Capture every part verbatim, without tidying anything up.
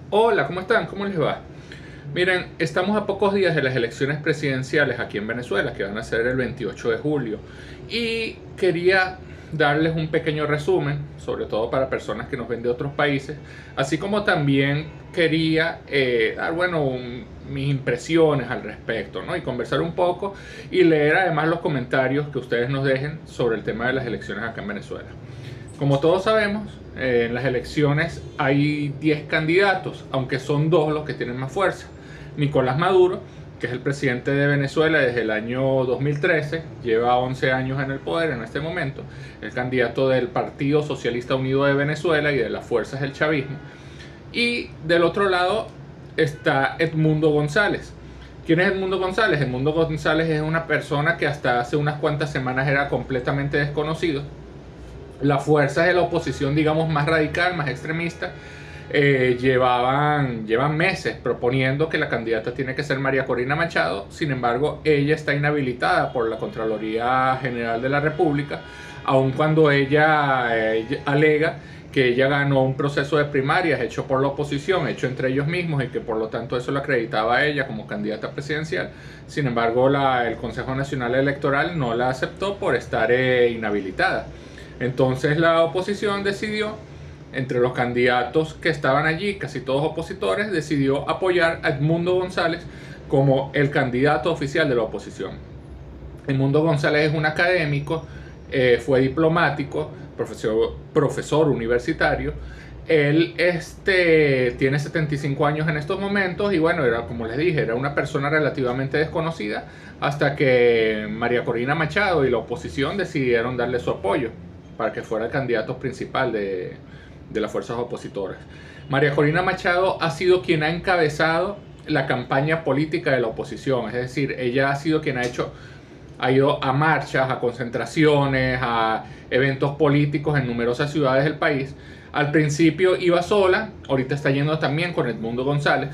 Hola, ¿cómo están? ¿Cómo les va? Miren, estamos a pocos días de las elecciones presidenciales aquí en Venezuela, que van a ser el veintiocho de julio, y quería darles un pequeño resumen, sobre todo para personas que nos ven de otros países, así como también quería eh, dar, bueno, un- mis impresiones al respecto, ¿no? Y conversar un poco y leer además los comentarios que ustedes nos dejen sobre el tema de las elecciones acá en Venezuela. Como todos sabemos, eh, en las elecciones hay diez candidatos, aunque son dos los que tienen más fuerza. Nicolás Maduro, que es el presidente de Venezuela desde el año dos mil trece, lleva once años en el poder en este momento, el candidato del Partido Socialista Unido de Venezuela y de las fuerzas del chavismo. Y del otro lado está Edmundo González. ¿Quién es Edmundo González? Edmundo González es una persona que hasta hace unas cuantas semanas era completamente desconocido. Las fuerzas de la oposición, digamos, más radical, más extremista, eh, llevaban, llevan meses proponiendo que la candidata tiene que ser María Corina Machado. Sin embargo, ella está inhabilitada por la Contraloría General de la República, aun cuando ella eh, alega que ella ganó un proceso de primarias hecho por la oposición, hecho entre ellos mismos, y que por lo tanto eso la acreditaba a ella como candidata presidencial. Sin embargo, la, el Consejo Nacional Electoral no la aceptó por estar eh, inhabilitada. Entonces la oposición decidió, entre los candidatos que estaban allí, casi todos opositores, decidió apoyar a Edmundo González como el candidato oficial de la oposición. Edmundo González es un académico, eh, fue diplomático, profesor, profesor universitario. Él este, tiene setenta y cinco años en estos momentos y bueno, era, como les dije, era una persona relativamente desconocida hasta que María Corina Machado y la oposición decidieron darle su apoyo para que fuera el candidato principal de, de las fuerzas opositoras. María Corina Machado ha sido quien ha encabezado la campaña política de la oposición, es decir, ella ha sido quien ha hecho ha ido a marchas, a concentraciones, a eventos políticos en numerosas ciudades del país. Al principio iba sola, ahorita está yendo también con Edmundo González,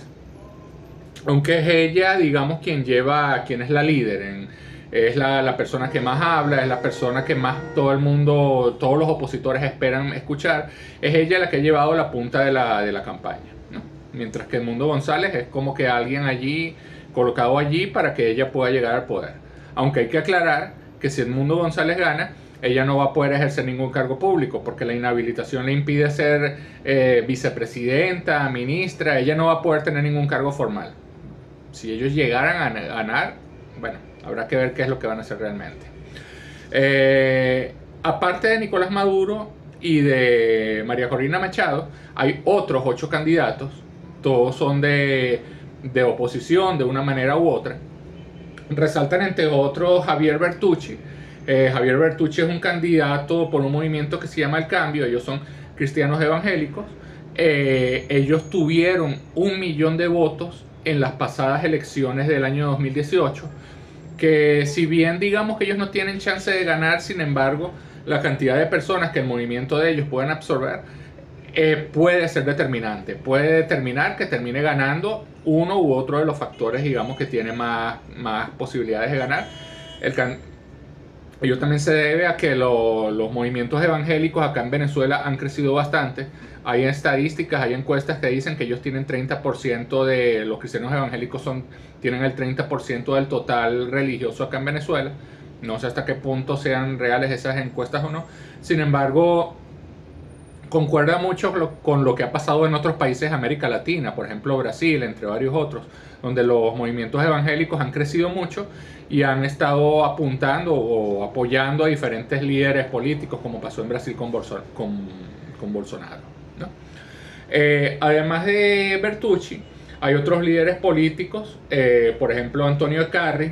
aunque es ella, digamos, quien lleva, quien es la líder, en, es la, la persona que más habla, es la persona que más todo el mundo, todos los opositores esperan escuchar, es ella la que ha llevado la punta de la, de la campaña, ¿no? Mientras que Edmundo González es como que alguien allí, colocado allí para que ella pueda llegar al poder. Aunque hay que aclarar que si Edmundo González gana, ella no va a poder ejercer ningún cargo público porque la inhabilitación le impide ser eh, vicepresidenta, ministra, ella no va a poder tener ningún cargo formal. Si ellos llegaran a ganar, bueno, habrá que ver qué es lo que van a hacer realmente. Eh, aparte de Nicolás Maduro y de María Corina Machado, hay otros ocho candidatos, todos son de, de oposición de una manera u otra. Resaltan entre otros Javier Bertucci. Eh, Javier Bertucci es un candidato por un movimiento que se llama El Cambio, ellos son cristianos evangélicos. Eh, ellos tuvieron un millón de votos en las pasadas elecciones del año dos mil dieciocho, que si bien digamos que ellos no tienen chance de ganar, sin embargo, la cantidad de personas que el movimiento de ellos pueden absorber eh, puede ser determinante, puede determinar que termine ganando uno u otro de los factores, digamos, que tiene más, más posibilidades de ganar. El can Ello también se debe a que lo, los movimientos evangélicos acá en Venezuela han crecido bastante. Hay estadísticas, hay encuestas que dicen que ellos tienen treinta por ciento de los cristianos evangélicos son, tienen el treinta por ciento del total religioso acá en Venezuela. No sé hasta qué punto sean reales esas encuestas o no. Sin embargo, concuerda mucho con lo que ha pasado en otros países de América Latina, por ejemplo Brasil, entre varios otros, donde los movimientos evangélicos han crecido mucho y han estado apuntando o apoyando a diferentes líderes políticos, como pasó en Brasil con, Bolso con, con Bolsonaro, ¿no? Eh, además de Bertucci, hay otros líderes políticos, eh, por ejemplo Antonio Eccarri,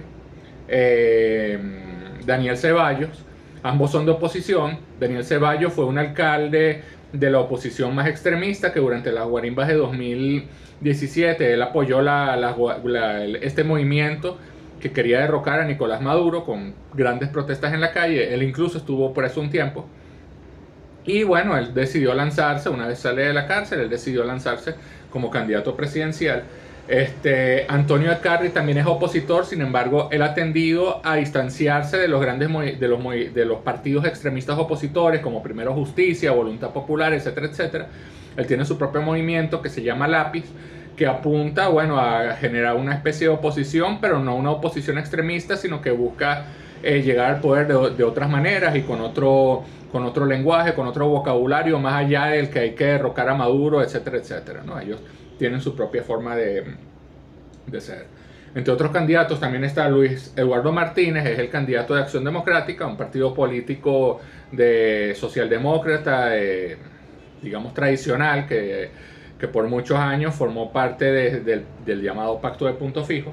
eh, Daniel Ceballos, ambos son de oposición. Daniel Ceballos fue un alcalde de la oposición más extremista que durante las guarimbas de dos mil diecisiete él apoyó la, la, la, este movimiento que quería derrocar a Nicolás Maduro con grandes protestas en la calle. Él incluso estuvo preso un tiempo. Y bueno, él decidió lanzarse, una vez sale de la cárcel, él decidió lanzarse como candidato presidencial. Este, Antonio Eccarri también es opositor, sin embargo, él ha tendido a distanciarse de los grandes de los, de los partidos extremistas opositores, como Primero Justicia, Voluntad Popular, etcétera, etcétera, Él tiene su propio movimiento que se llama Lápiz, que apunta, bueno, a generar una especie de oposición, pero no una oposición extremista, sino que busca eh, llegar al poder de, de otras maneras y con otro, con otro lenguaje, con otro vocabulario, más allá del que hay que derrocar a Maduro, etcétera, etcétera, ¿no? Ellos tienen su propia forma de, de ser. Entre otros candidatos también está Luis Eduardo Martínez, es el candidato de Acción Democrática, un partido político de socialdemócrata, eh, digamos tradicional, que, que por muchos años formó parte de, de, del llamado Pacto de Punto Fijo.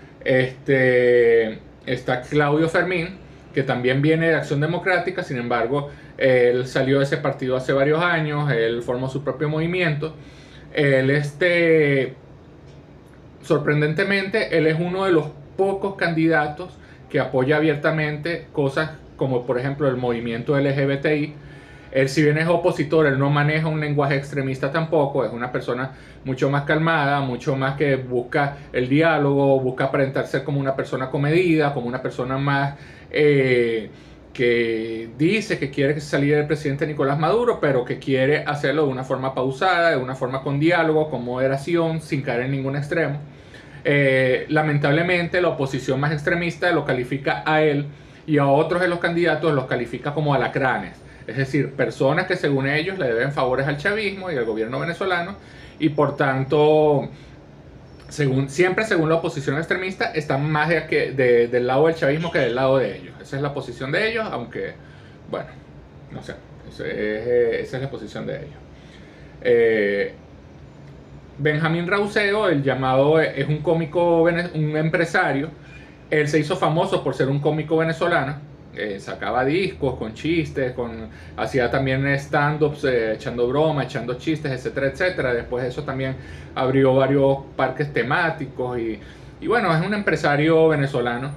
Este, está Claudio Fermín, que también viene de Acción Democrática, sin embargo, él salió de ese partido hace varios años, él formó su propio movimiento. Él, este, sorprendentemente, él es uno de los pocos candidatos que apoya abiertamente cosas como, por ejemplo, el movimiento L G B T I. Él, si bien es opositor, él no maneja un lenguaje extremista tampoco, es una persona mucho más calmada, mucho más que busca el diálogo, busca aparentar ser como una persona comedida, como una persona más eh, que dice que quiere salir el presidente Nicolás Maduro, pero que quiere hacerlo de una forma pausada, de una forma con diálogo, con moderación, sin caer en ningún extremo. Eh, lamentablemente la oposición más extremista lo califica a él y a otros de los candidatos los califica como alacranes. Es decir, personas que según ellos le deben favores al chavismo y al gobierno venezolano y por tanto, según, siempre según la oposición extremista, están más de, que, de, del lado del chavismo que del lado de ellos. Esa es la posición de ellos, aunque, bueno, no sé, esa es, esa es la posición de ellos. Eh, Benjamín Rauseo, el llamado, es un cómico, un empresario. Él se hizo famoso por ser un cómico venezolano. Eh, sacaba discos con chistes, con, hacía también stand-ups, eh, echando broma, echando chistes, etcétera, etcétera. Después de eso también abrió varios parques temáticos y, y bueno, es un empresario venezolano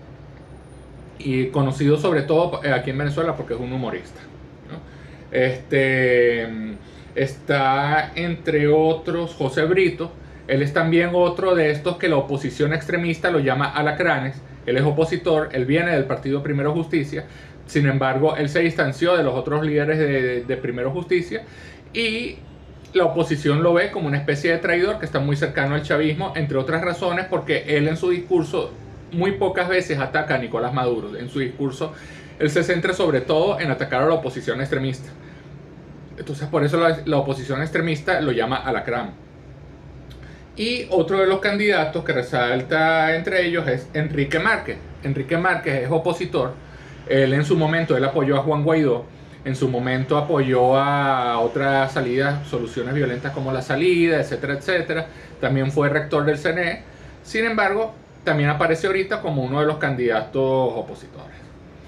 y conocido sobre todo aquí en Venezuela porque es un humorista, ¿no? Este, está entre otros José Brito. Él es también otro de estos que la oposición extremista lo llama alacranes. Él es opositor, él viene del partido Primero Justicia, sin embargo, él se distanció de los otros líderes de, de, de Primero Justicia y la oposición lo ve como una especie de traidor que está muy cercano al chavismo, entre otras razones porque él en su discurso muy pocas veces ataca a Nicolás Maduro. En su discurso él se centra sobre todo en atacar a la oposición extremista. Entonces por eso la, la oposición extremista lo llama alacrán. Y otro de los candidatos que resalta entre ellos es Enrique Márquez. Enrique Márquez es opositor. Él en su momento, él apoyó a Juan Guaidó. En su momento apoyó a otras salidas, soluciones violentas como la salida, etcétera, etcétera. También fue rector del C N E. Sin embargo, también aparece ahorita como uno de los candidatos opositores.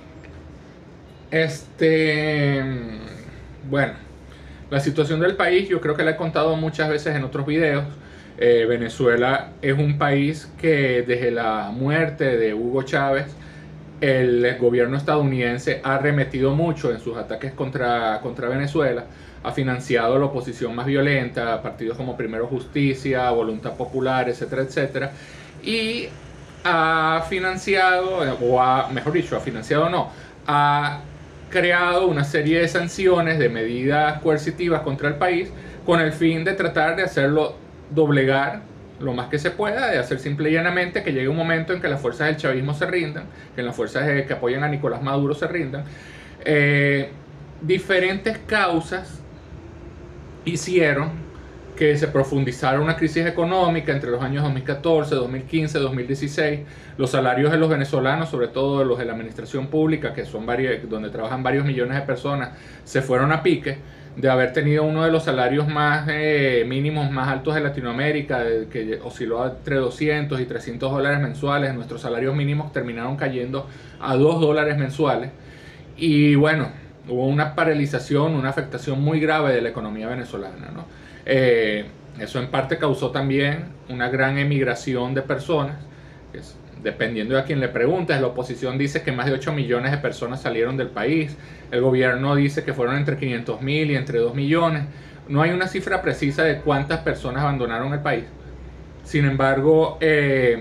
Este, bueno, la situación del país yo creo que la he contado muchas veces en otros videos. Eh, Venezuela es un país que desde la muerte de Hugo Chávez, el gobierno estadounidense ha arremetido mucho en sus ataques contra, contra Venezuela, ha financiado la oposición más violenta, partidos como Primero Justicia, Voluntad Popular, etcétera, etcétera, y ha financiado, o ha, mejor dicho, ha financiado no, ha creado una serie de sanciones, de medidas coercitivas contra el país, con el fin de tratar de hacerlo doblegar lo más que se pueda, de hacer simple y llanamente que llegue un momento en que las fuerzas del chavismo se rindan, que las fuerzas que apoyan a Nicolás Maduro se rindan. Eh, diferentes causas hicieron que se profundizara una crisis económica entre los años dos mil catorce, dos mil quince, dos mil dieciséis. Los salarios de los venezolanos, sobre todo los de la administración pública, que son varios, donde trabajan varios millones de personas, se fueron a pique. De haber tenido uno de los salarios más eh, mínimos más altos de Latinoamérica, de, que osciló entre doscientos y trescientos dólares mensuales, nuestros salarios mínimos terminaron cayendo a dos dólares mensuales. Y bueno, hubo una paralización, una afectación muy grave de la economía venezolana, ¿no? Eh, eso en parte causó también una gran emigración de personas, que es, dependiendo de a quien le preguntes. La oposición dice que más de ocho millones de personas salieron del país. El gobierno dice que fueron entre quinientos mil y entre dos millones. No hay una cifra precisa de cuántas personas abandonaron el país. Sin embargo, eh,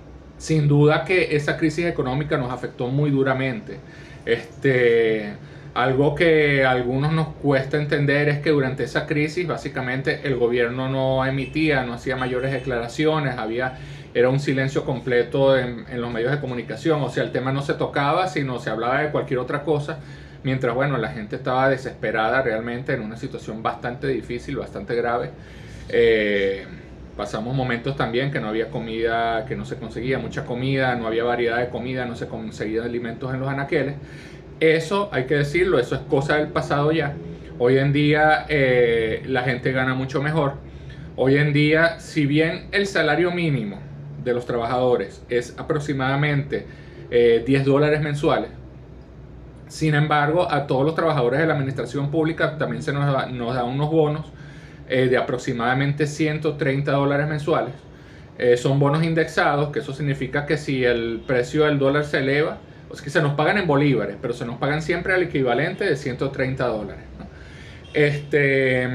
sin duda que esa crisis económica nos afectó muy duramente. Este, Algo que a algunos nos cuesta entender es que durante esa crisis básicamente el gobierno no emitía, no hacía mayores declaraciones, había, era un silencio completo en, en los medios de comunicación, o sea, el tema no se tocaba, sino se hablaba de cualquier otra cosa, mientras, bueno, la gente estaba desesperada realmente en una situación bastante difícil, bastante grave. Eh, pasamos momentos también que no había comida, que no se conseguía mucha comida, no había variedad de comida, no se conseguían alimentos en los anaqueles. Eso, hay que decirlo, eso es cosa del pasado ya. Hoy en día eh, la gente gana mucho mejor. Hoy en día, si bien el salario mínimo de los trabajadores es aproximadamente eh, diez dólares mensuales, sin embargo, a todos los trabajadores de la administración pública también se nos da, nos da unos bonos eh, de aproximadamente ciento treinta dólares mensuales. Eh, son bonos indexados, que eso significa que si el precio del dólar se eleva, o sea, que se nos pagan en bolívares, pero se nos pagan siempre al equivalente de ciento treinta dólares, ¿no? Este,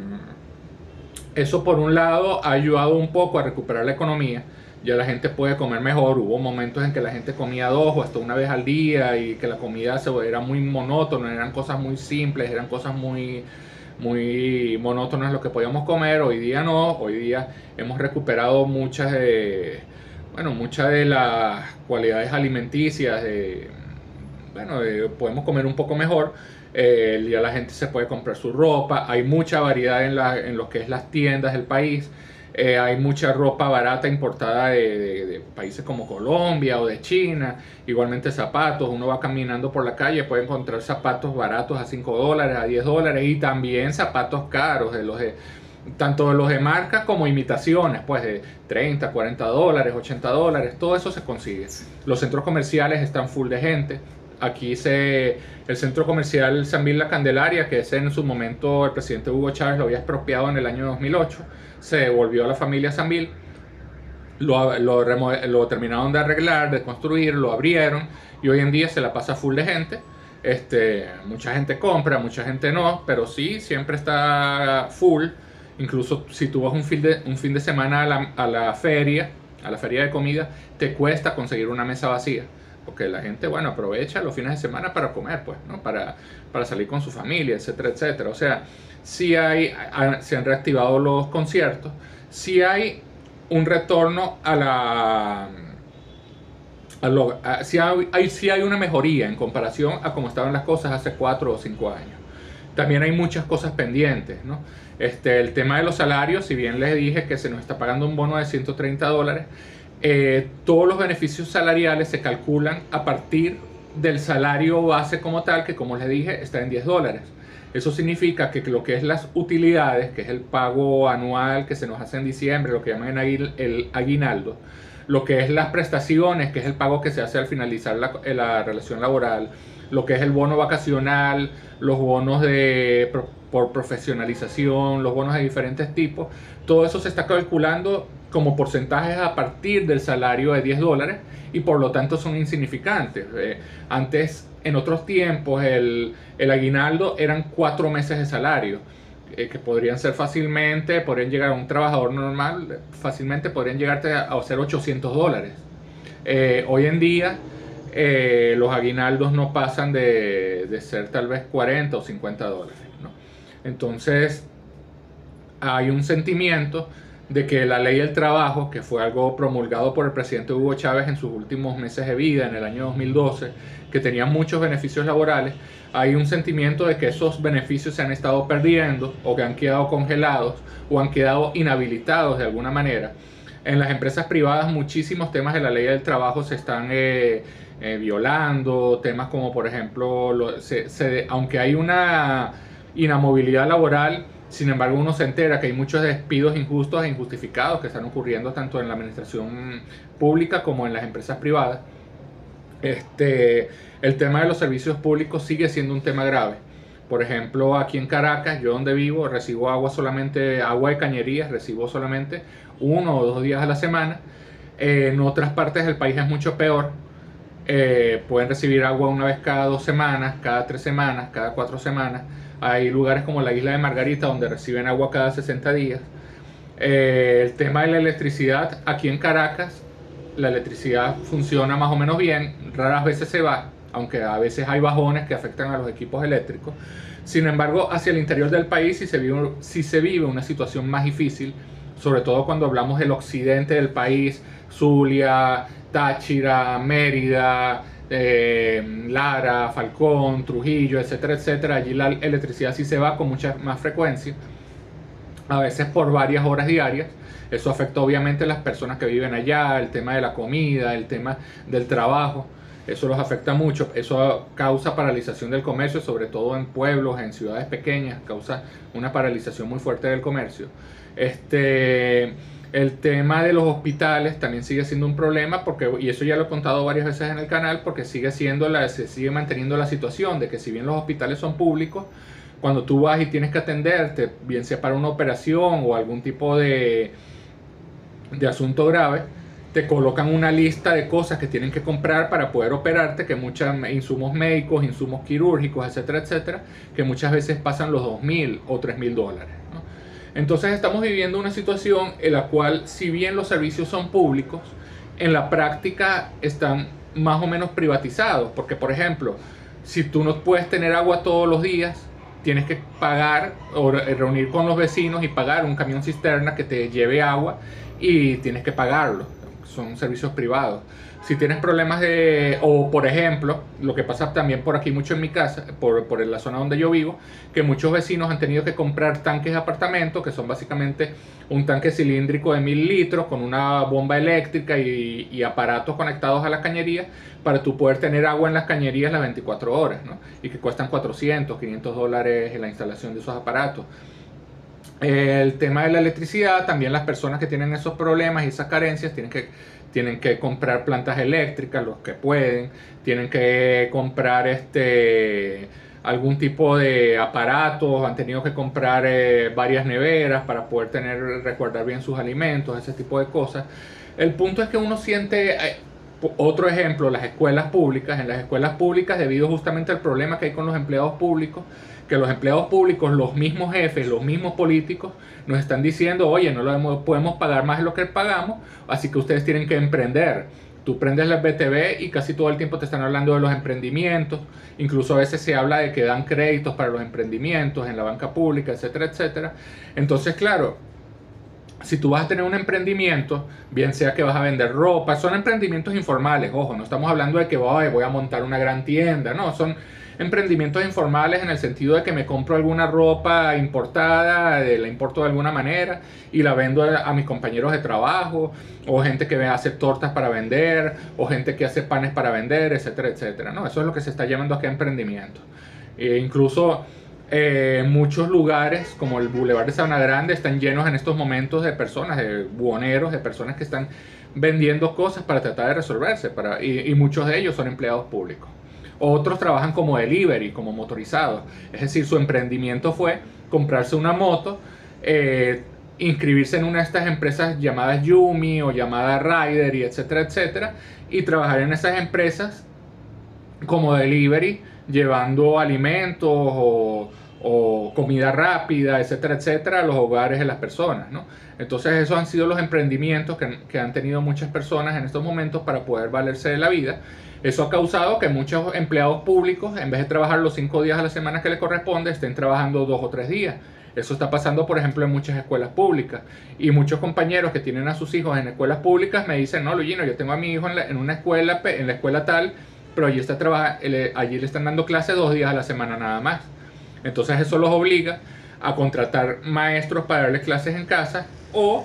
eso por un lado ha ayudado un poco a recuperar la economía. Ya la gente puede comer mejor. Hubo momentos en que la gente comía dos o hasta una vez al día y que la comida se, era muy monótona, eran cosas muy simples, eran cosas muy, muy monótonas lo que podíamos comer. Hoy día no, hoy día hemos recuperado muchas de, bueno, muchas de las cualidades alimenticias. De, bueno, de, podemos comer un poco mejor. Eh, ya la gente se puede comprar su ropa. Hay mucha variedad en, la, en lo que es las tiendas del país. Eh, hay mucha ropa barata importada de, de, de países como Colombia o de China. Igualmente zapatos. Uno va caminando por la calle, puede encontrar zapatos baratos a cinco dólares, a diez dólares. Y también zapatos caros, de los de, tanto de los de marca como imitaciones, pues de treinta, cuarenta dólares, ochenta dólares. Todo eso se consigue. Los centros comerciales están full de gente. Aquí se, el centro comercial Sambil La Candelaria, que ese en su momento el presidente Hugo Chávez lo había expropiado en el año dos mil ocho, se devolvió a la familia Sambil, lo, lo, lo terminaron de arreglar, de construir, lo abrieron y hoy en día se la pasa full de gente. Este, mucha gente compra, mucha gente no, pero sí, siempre está full. Incluso si tú vas un fin de, un fin de semana a la, a la feria, a la feria de comida, te cuesta conseguir una mesa vacía. Porque la gente, bueno, aprovecha los fines de semana para comer, pues, ¿no? Para, para salir con su familia, etcétera, etcétera. O sea, sí hay, se han reactivado los conciertos, sí hay un retorno a la... A lo, a, sí, hay, hay, sí hay una mejoría en comparación a cómo estaban las cosas hace cuatro o cinco años. También hay muchas cosas pendientes, ¿no? Este, el tema de los salarios, si bien les dije que se nos está pagando un bono de ciento treinta dólares, Eh, todos los beneficios salariales se calculan a partir del salario base como tal, que como les dije está en diez dólares. Eso significa que lo que es las utilidades, que es el pago anual que se nos hace en diciembre, lo que llaman el aguinaldo, lo que es las prestaciones, que es el pago que se hace al finalizar la, la relación laboral, lo que es el bono vacacional, los bonos de, por profesionalización, los bonos de diferentes tipos, todo eso se está calculando como porcentajes a partir del salario de diez dólares y por lo tanto son insignificantes. Eh, antes, en otros tiempos, el, el aguinaldo eran cuatro meses de salario, eh, que podrían ser fácilmente, podrían llegar a un trabajador normal, fácilmente podrían llegarte a, a ser ochocientos dólares. Eh, hoy en día, eh, los aguinaldos no pasan de, de ser tal vez cuarenta o cincuenta dólares, ¿no? Entonces, hay un sentimiento de que la ley del trabajo, que fue algo promulgado por el presidente Hugo Chávez en sus últimos meses de vida, en el año dos mil doce, que tenía muchos beneficios laborales, hay un sentimiento de que esos beneficios se han estado perdiendo o que han quedado congelados o han quedado inhabilitados de alguna manera. En las empresas privadas muchísimos temas de la ley del trabajo se están eh, eh, violando, temas como por ejemplo, lo, se, se, aunque hay una inamovilidad laboral, sin embargo, uno se entera que hay muchos despidos injustos e injustificados que están ocurriendo tanto en la administración pública como en las empresas privadas. Este, el tema de los servicios públicos sigue siendo un tema grave. Por ejemplo, aquí en Caracas, yo donde vivo, recibo agua solamente, agua de cañerías, recibo solamente uno o dos días a la semana. Eh, en otras partes del país es mucho peor. Eh, pueden recibir agua una vez cada dos semanas, cada tres semanas, cada cuatro semanas. Hay lugares como la isla de Margarita donde reciben agua cada sesenta días. Eh, el tema de la electricidad, aquí en Caracas, la electricidad funciona más o menos bien, raras veces se va, aunque a veces hay bajones que afectan a los equipos eléctricos. Sin embargo, hacia el interior del país sí se vive, sí se vive una situación más difícil, sobre todo cuando hablamos del occidente del país, Zulia, Táchira, Mérida, eh, Lara, Falcón, Trujillo, etcétera, etcétera. Allí la electricidad sí se va con mucha más frecuencia, a veces por varias horas diarias. Eso afecta obviamente a las personas que viven allá, el tema de la comida, el tema del trabajo, eso los afecta mucho. Eso causa paralización del comercio, sobre todo en pueblos, en ciudades pequeñas, causa una paralización muy fuerte del comercio. Este, el tema de los hospitales también sigue siendo un problema, porque, y eso ya lo he contado varias veces en el canal, porque sigue siendo la, se sigue manteniendo la situación de que si bien los hospitales son públicos, cuando tú vas y tienes que atenderte, bien sea para una operación o algún tipo de, de asunto grave, te colocan una lista de cosas que tienen que comprar para poder operarte, que muchos insumos médicos, insumos quirúrgicos, etcétera, etcétera, que muchas veces pasan los dos mil o tres mil dólares, ¿no? Entonces estamos viviendo una situación en la cual, si bien los servicios son públicos, en la práctica están más o menos privatizados, porque por ejemplo, si tú no puedes tener agua todos los días, tienes que pagar o reunir con los vecinos y pagar un camión cisterna que te lleve agua, y tienes que pagarlo. Son servicios privados. Si tienes problemas de, o por ejemplo, lo que pasa también por aquí mucho en mi casa, por, por la zona donde yo vivo, que muchos vecinos han tenido que comprar tanques de apartamento, que son básicamente un tanque cilíndrico de mil litros con una bomba eléctrica y, y aparatos conectados a la cañería, para tú poder tener agua en las cañerías las veinticuatro horas, ¿no? Y que cuestan cuatrocientos, quinientos dólares en la instalación de esos aparatos. El tema de la electricidad, también las personas que tienen esos problemas y esas carencias tienen que, tienen que comprar plantas eléctricas, los que pueden, tienen que comprar este, algún tipo de aparatos, han tenido que comprar eh, varias neveras para poder tener, resguardar bien sus alimentos, ese tipo de cosas. El punto es que uno siente, eh, otro ejemplo, las escuelas públicas. En las escuelas públicas, debido justamente al problema que hay con los empleados públicos, que los empleados públicos, los mismos jefes, los mismos políticos, nos están diciendo, oye, no lo podemos pagar más de lo que pagamos, así que ustedes tienen que emprender. Tú prendes la B T V y casi todo el tiempo te están hablando de los emprendimientos, incluso a veces se habla de que dan créditos para los emprendimientos en la banca pública, etcétera, etcétera. Entonces, claro, si tú vas a tener un emprendimiento, bien sea que vas a vender ropa, son emprendimientos informales, ojo, no estamos hablando de que voy, voy a montar una gran tienda, no, son emprendimientos informales en el sentido de que me compro alguna ropa importada, la importo de alguna manera y la vendo a, a mis compañeros de trabajo, o gente que hace tortas para vender, o gente que hace panes para vender, etcétera, etcétera, ¿no? Eso es lo que se está llamando aquí emprendimiento. E incluso eh, muchos lugares como el Boulevard de Sabana Grande están llenos en estos momentos de personas, de buhoneros, de personas que están vendiendo cosas para tratar de resolverse, para, y, y muchos de ellos son empleados públicos. Otros trabajan como delivery, como motorizados. Es decir, su emprendimiento fue comprarse una moto, eh, inscribirse en una de estas empresas llamadas Yumi o llamadas Rider, y etcétera, etcétera, y trabajar en esas empresas como delivery, llevando alimentos o, o comida rápida, etcétera, etcétera, a los hogares de las personas, ¿no? Entonces esos han sido los emprendimientos que, que han tenido muchas personas en estos momentos para poder valerse de la vida. Eso ha causado que muchos empleados públicos, en vez de trabajar los cinco días a la semana que les corresponde, estén trabajando dos o tres días. Eso está pasando, por ejemplo, en muchas escuelas públicas. Y muchos compañeros que tienen a sus hijos en escuelas públicas me dicen, no, Luigino, yo tengo a mi hijo en, la, en una escuela, en la escuela tal, pero allí, está trabaja, allí le están dando clases dos días a la semana nada más. Entonces eso los obliga a contratar maestros para darles clases en casa o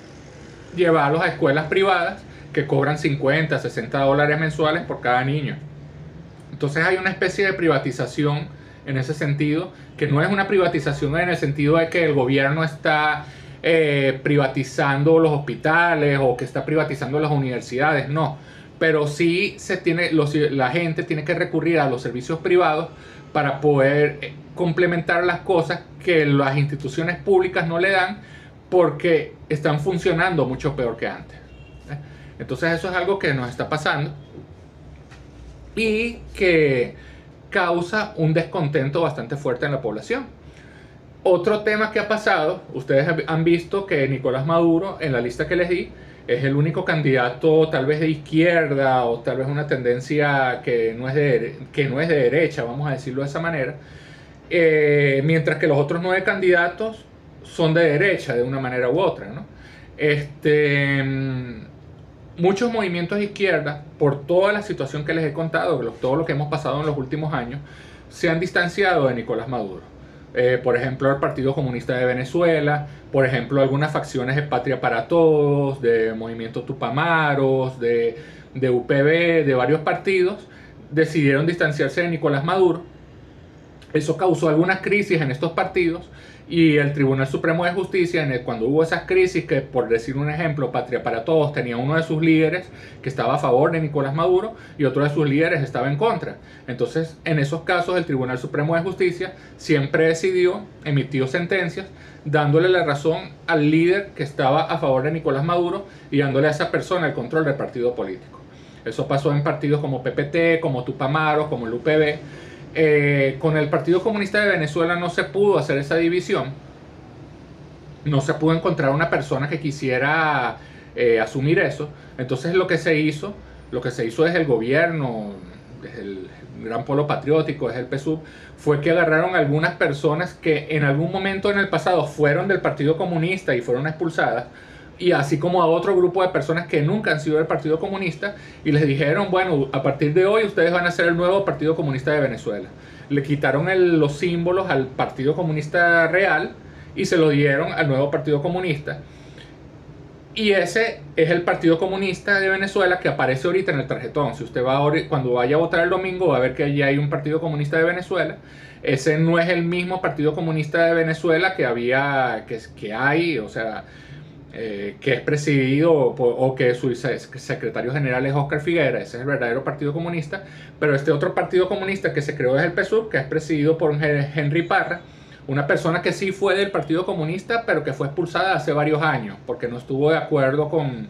llevarlos a escuelas privadas que cobran cincuenta, sesenta dólares mensuales por cada niño. Entonces hay una especie de privatización en ese sentido, que no es una privatización en el sentido de que el gobierno está eh, privatizando los hospitales o que está privatizando las universidades, no. Pero sí se tiene, los, la gente tiene que recurrir a los servicios privados para poder complementar las cosas que las instituciones públicas no le dan, porque están funcionando mucho peor que antes. Entonces eso es algo que nos está pasando y que causa un descontento bastante fuerte en la población. Otro tema que ha pasado, ustedes han visto que Nicolás Maduro, en la lista que les di, es el único candidato tal vez de izquierda o tal vez una tendencia que no es de, que no es de derecha, vamos a decirlo de esa manera, eh, mientras que los otros nueve candidatos son de derecha de una manera u otra, ¿no? Este, muchos movimientos de izquierda, por toda la situación que les he contado, todo lo que hemos pasado en los últimos años, se han distanciado de Nicolás Maduro. Eh, por ejemplo, el Partido Comunista de Venezuela, por ejemplo, algunas facciones de Patria para Todos, de Movimiento Tupamaros, de, de U P B, de varios partidos, decidieron distanciarse de Nicolás Maduro. Eso causó algunas crisis en estos partidos y el Tribunal Supremo de Justicia, en el, cuando hubo esas crisis, que por decir un ejemplo, Patria para Todos tenía uno de sus líderes que estaba a favor de Nicolás Maduro y otro de sus líderes estaba en contra. Entonces, en esos casos, el Tribunal Supremo de Justicia siempre decidió, emitió sentencias, dándole la razón al líder que estaba a favor de Nicolás Maduro y dándole a esa persona el control del partido político. Eso pasó en partidos como P P T, como Tupamaros, como el U P B. Eh, con el Partido Comunista de Venezuela no se pudo hacer esa división, no se pudo encontrar una persona que quisiera eh, asumir eso. Entonces lo que se hizo, lo que se hizo desde el gobierno, desde el Gran Polo Patriótico, desde el P S U V, fue que agarraron algunas personas que en algún momento en el pasado fueron del Partido Comunista y fueron expulsadas, y así como a otro grupo de personas que nunca han sido del Partido Comunista, y les dijeron, bueno, a partir de hoy ustedes van a ser el nuevo Partido Comunista de Venezuela. Le quitaron el, los símbolos al Partido Comunista real y se lo dieron al nuevo Partido Comunista. Y ese es el Partido Comunista de Venezuela que aparece ahorita en el tarjetón. Si usted va a, cuando vaya a votar el domingo, va a ver que allí hay un Partido Comunista de Venezuela. Ese no es el mismo Partido Comunista de Venezuela que había, que, que hay, o sea... Eh, que es presidido por, o que su secretario general es Óscar Figuera. Ese es el verdadero Partido Comunista. Pero este otro Partido Comunista que se creó desde el P S U V, que es presidido por Henry Parra, una persona que sí fue del Partido Comunista, pero que fue expulsada hace varios años porque no estuvo de acuerdo con,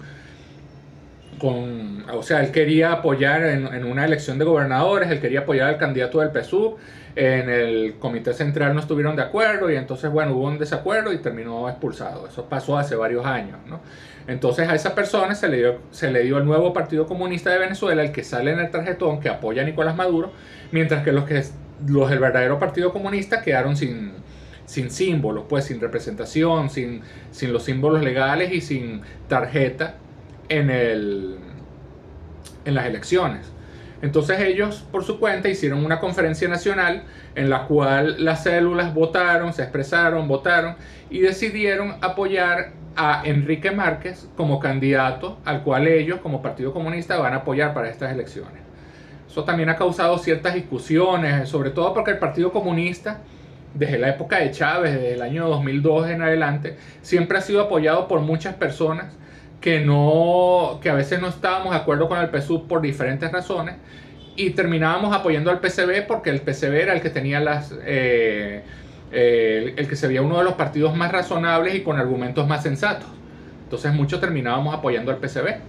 con o sea, él quería apoyar en, en una elección de gobernadores, él quería apoyar al candidato del P S U V. En el comité central no estuvieron de acuerdo y entonces, bueno, hubo un desacuerdo y terminó expulsado. Eso pasó hace varios años, ¿no? Entonces a esa persona se le dio, se le dio el nuevo Partido Comunista de Venezuela, el que sale en el tarjetón, que apoya a Nicolás Maduro, mientras que los, que, los del verdadero Partido Comunista quedaron sin, sin símbolos, pues sin representación, sin, sin los símbolos legales y sin tarjeta en, el, en las elecciones. Entonces ellos por su cuenta hicieron una conferencia nacional en la cual las células votaron, se expresaron, votaron y decidieron apoyar a Enrique Márquez como candidato al cual ellos como Partido Comunista van a apoyar para estas elecciones. Eso también ha causado ciertas discusiones, sobre todo porque el Partido Comunista, desde la época de Chávez, desde el año dos mil dos en adelante, siempre ha sido apoyado por muchas personas que, no, que a veces no estábamos de acuerdo con el P S U V por diferentes razones y terminábamos apoyando al P C B porque el P C B era el que tenía las eh, eh, el que se veía uno de los partidos más razonables y con argumentos más sensatos. Entonces muchos terminábamos apoyando al P C B.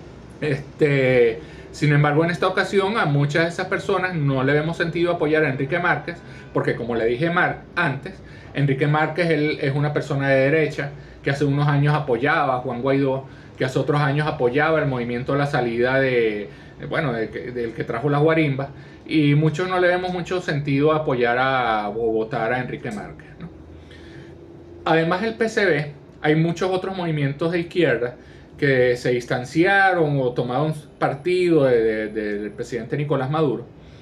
Este, sin embargo, en esta ocasión a muchas de esas personas no le vemos sentido apoyar a Enrique Márquez porque, como le dije Mar antes, Enrique Márquez él es una persona de derecha que hace unos años apoyaba a Juan Guaidó, que hace otros años apoyaba el movimiento de la salida de, de bueno, del que, de que trajo las guarimbas, y muchos no le vemos mucho sentido apoyar a, o votar a Enrique Márquez, ¿no? Además del P C B, hay muchos otros movimientos de izquierda que se distanciaron o tomaron partido de, de, de, del presidente Nicolás Maduro.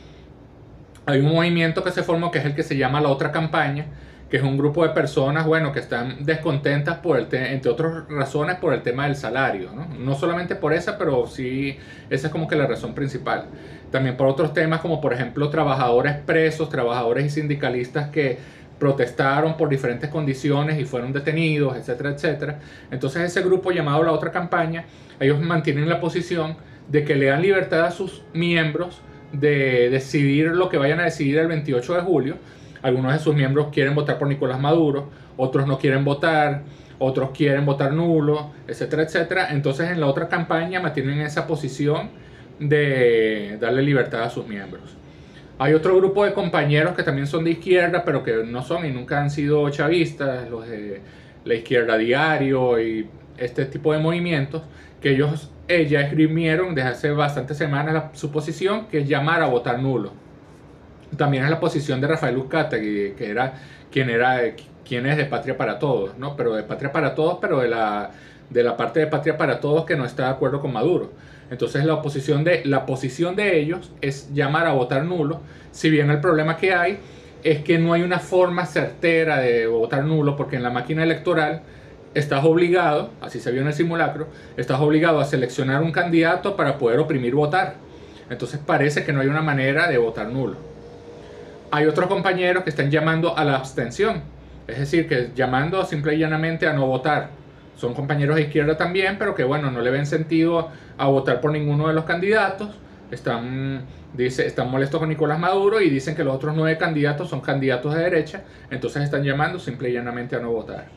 Hay un movimiento que se formó que es el que se llama La Otra Campaña, que es un grupo de personas, bueno, que están descontentas por el entre otras razones por el tema del salario, ¿no? No solamente por esa, pero sí, esa es como que la razón principal. También por otros temas como por ejemplo trabajadores presos, trabajadores y sindicalistas que protestaron por diferentes condiciones y fueron detenidos, etcétera, etcétera. Entonces ese grupo llamado La Otra Campaña, ellos mantienen la posición de que le dan libertad a sus miembros de decidir lo que vayan a decidir el veintiocho de julio. Algunos de sus miembros quieren votar por Nicolás Maduro, otros no quieren votar, otros quieren votar nulo, etcétera, etcétera. Entonces en La Otra Campaña mantienen esa posición de darle libertad a sus miembros. Hay otro grupo de compañeros que también son de izquierda, pero que no son y nunca han sido chavistas, los de la izquierda diario y este tipo de movimientos, que ellos eh, ya esgrimieron desde hace bastantes semanas la, su posición, que es llamar a votar nulo. También es la posición de Rafael Uzcategui, que era quien era quien es de Patria para Todos, ¿no? Pero de Patria para Todos, pero de la, de la parte de Patria para Todos que no está de acuerdo con Maduro. Entonces la, oposición de, la posición de ellos es llamar a votar nulo, si bien el problema que hay es que no hay una forma certera de votar nulo, porque en la máquina electoral estás obligado, así se vio en el simulacro, estás obligado a seleccionar un candidato para poder oprimir votar. Entonces parece que no hay una manera de votar nulo. Hay otros compañeros que están llamando a la abstención, es decir, que llamando simple y llanamente a no votar. Son compañeros de izquierda también, pero que bueno, no le ven sentido a votar por ninguno de los candidatos. Están, dice, están molestos con Nicolás Maduro y dicen que los otros nueve candidatos son candidatos de derecha, entonces están llamando simple y llanamente a no votar.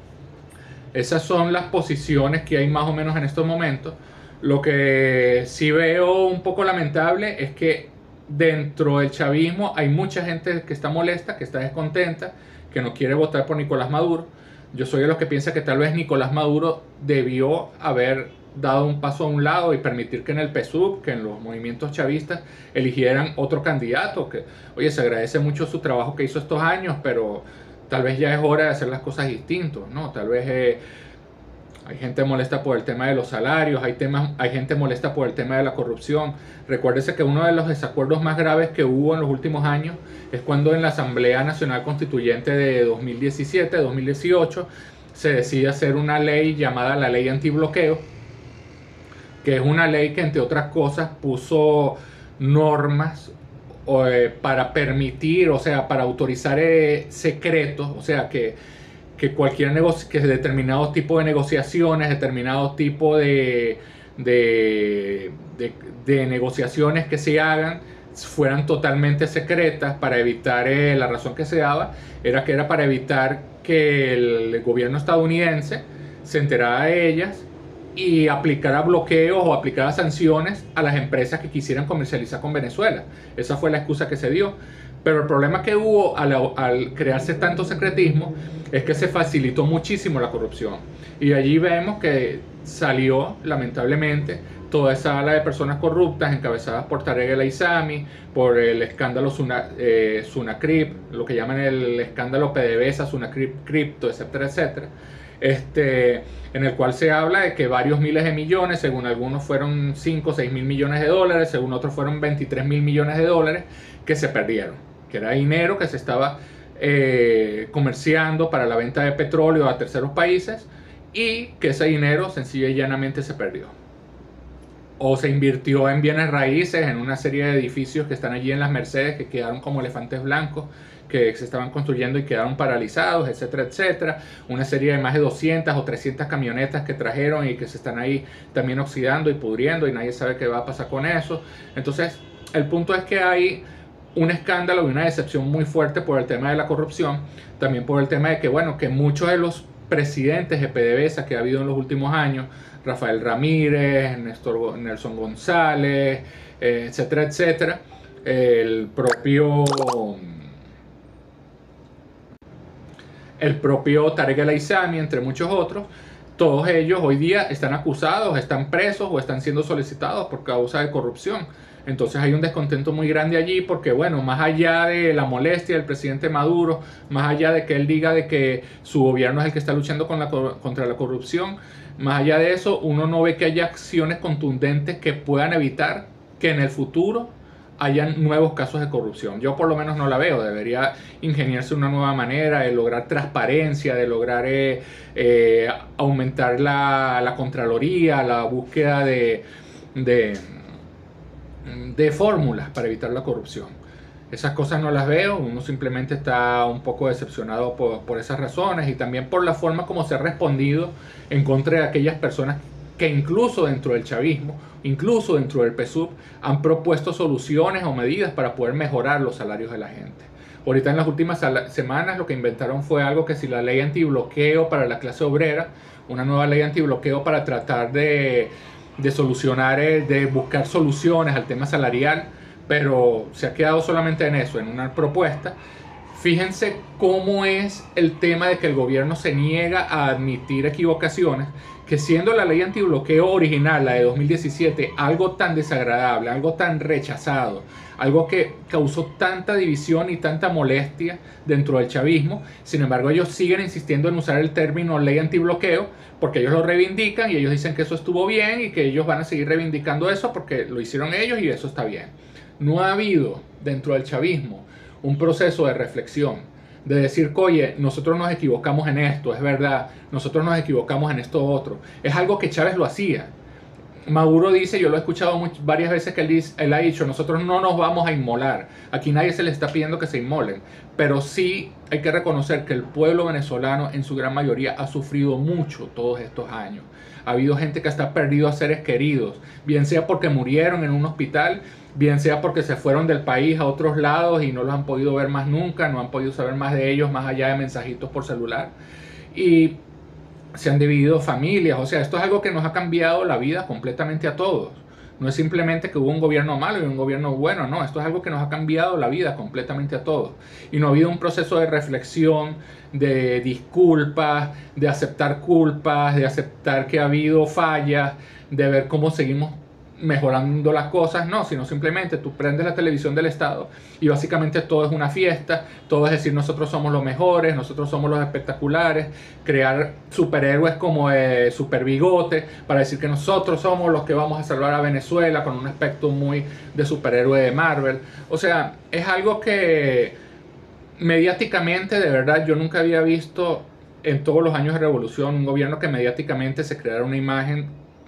Esas son las posiciones que hay más o menos en estos momentos. Lo que sí veo un poco lamentable es que dentro del chavismo hay mucha gente que está molesta, que está descontenta, que no quiere votar por Nicolás Maduro. Yo soy de los que piensa que tal vez Nicolás Maduro debió haber dado un paso a un lado y permitir que en el P S U V, que en los movimientos chavistas eligieran otro candidato. Que, oye, se agradece mucho su trabajo que hizo estos años, pero tal vez ya es hora de hacer las cosas distintos, ¿no? Tal vez eh, hay gente molesta por el tema de los salarios, hay, temas, hay gente molesta por el tema de la corrupción. Recuérdese que uno de los desacuerdos más graves que hubo en los últimos años es cuando en la Asamblea Nacional Constituyente de dos mil diecisiete dos mil dieciocho se decide hacer una ley llamada la Ley Antibloqueo, que es una ley que, entre otras cosas, puso normas eh, para permitir, o sea, para autorizar eh, secretos, o sea, que que cualquier negocio, que determinado tipo de negociaciones, determinado tipo de, de, de, de negociaciones que se hagan fueran totalmente secretas para evitar, eh, la razón que se daba era que era para evitar que el gobierno estadounidense se enterara de ellas y aplicara bloqueos o aplicara sanciones a las empresas que quisieran comercializar con Venezuela. Esa fue la excusa que se dio. Pero el problema que hubo al, al crearse tanto secretismo es que se facilitó muchísimo la corrupción. Y allí vemos que salió, lamentablemente, toda esa ala de personas corruptas encabezadas por Tarek El Aissami, por el escándalo Suna, eh, Sunacrip, lo que llaman el escándalo PDVSA, Sunacrip, Cripto, etcétera, etcétera. Este, en el cual se habla de que varios miles de millones, según algunos fueron cinco o seis mil millones de dólares, según otros fueron veintitrés mil millones de dólares, que se perdieron, que era dinero que se estaba eh, comerciando para la venta de petróleo a terceros países y que ese dinero sencilla y llanamente se perdió. O se invirtió en bienes raíces, en una serie de edificios que están allí en las Mercedes, que quedaron como elefantes blancos, que se estaban construyendo y quedaron paralizados, etcétera, etcétera. Una serie de más de doscientas o trescientas camionetas que trajeron y que se están ahí también oxidando y pudriendo y nadie sabe qué va a pasar con eso. Entonces, el punto es que hay un escándalo y una decepción muy fuerte por el tema de la corrupción, también por el tema de que, bueno, que muchos de los presidentes de PDVSA que ha habido en los últimos años, Rafael Ramírez, Néstor, Nelson González, eh, etcétera, etcétera, el propio... el propio Tarek El Aissami, entre muchos otros, todos ellos hoy día están acusados, están presos o están siendo solicitados por causa de corrupción. Entonces hay un descontento muy grande allí porque, bueno, más allá de la molestia del presidente Maduro, más allá de que él diga de que su gobierno es el que está luchando con la, contra la corrupción, más allá de eso, uno no ve que haya acciones contundentes que puedan evitar que en el futuro hayan nuevos casos de corrupción. Yo por lo menos no la veo. Debería ingeniarse una nueva manera de lograr transparencia, de lograr eh, eh, aumentar la, la Contraloría, la búsqueda de, de, de fórmulas para evitar la corrupción. Esas cosas no las veo. Uno simplemente está un poco decepcionado por, por esas razones y también por la forma como se ha respondido en contra de aquellas personas que incluso dentro del chavismo, incluso dentro del P S U V, han propuesto soluciones o medidas para poder mejorar los salarios de la gente. Ahorita en las últimas semanas lo que inventaron fue algo que si la ley antibloqueo para la clase obrera, una nueva ley antibloqueo para tratar de, de solucionar, de buscar soluciones al tema salarial, pero se ha quedado solamente en eso, en una propuesta. Fíjense cómo es el tema de que el gobierno se niega a admitir equivocaciones, que siendo la ley antibloqueo original, la de dos mil diecisiete, algo tan desagradable, algo tan rechazado, algo que causó tanta división y tanta molestia dentro del chavismo, sin embargo ellos siguen insistiendo en usar el término ley antibloqueo porque ellos lo reivindican y ellos dicen que eso estuvo bien y que ellos van a seguir reivindicando eso porque lo hicieron ellos y eso está bien. No ha habido dentro del chavismo un proceso de reflexión, de decir, oye, nosotros nos equivocamos en esto, es verdad, nosotros nos equivocamos en esto otro. Es algo que Chávez lo hacía. Maduro dice, yo lo he escuchado muchas, varias veces que él, dice, él ha dicho, nosotros no nos vamos a inmolar. Aquí nadie se le está pidiendo que se inmolen, pero sí hay que reconocer que el pueblo venezolano en su gran mayoría ha sufrido mucho todos estos años. Ha habido gente que hasta ha perdido a seres queridos, bien sea porque murieron en un hospital, bien sea porque se fueron del país a otros lados y no los han podido ver más nunca, no han podido saber más de ellos más allá de mensajitos por celular. Y se han dividido familias, o sea, esto es algo que nos ha cambiado la vida completamente a todos. No es simplemente que hubo un gobierno malo y un gobierno bueno, no, esto es algo que nos ha cambiado la vida completamente a todos. Y no ha habido un proceso de reflexión, de disculpas, de aceptar culpas, de aceptar que ha habido fallas, de ver cómo seguimos mejorando las cosas, no, sino simplemente tú prendes la televisión del Estado y básicamente todo es una fiesta, todo es decir nosotros somos los mejores, nosotros somos los espectaculares, crear superhéroes como eh, Super Bigote para decir que nosotros somos los que vamos a salvar a Venezuela con un aspecto muy de superhéroe de Marvel. O sea, es algo que mediáticamente de verdad yo nunca había visto en todos los años de revolución un gobierno que mediáticamente se creara una imagen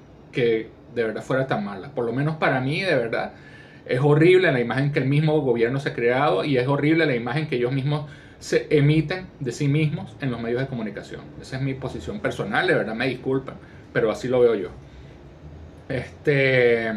que de verdad fuera tan mala. Por lo menos para mí, de verdad, es horrible la imagen que el mismo gobierno se ha creado y es horrible la imagen que ellos mismos se emiten de sí mismos en los medios de comunicación. Esa es mi posición personal, de verdad me disculpan, pero así lo veo yo. Este...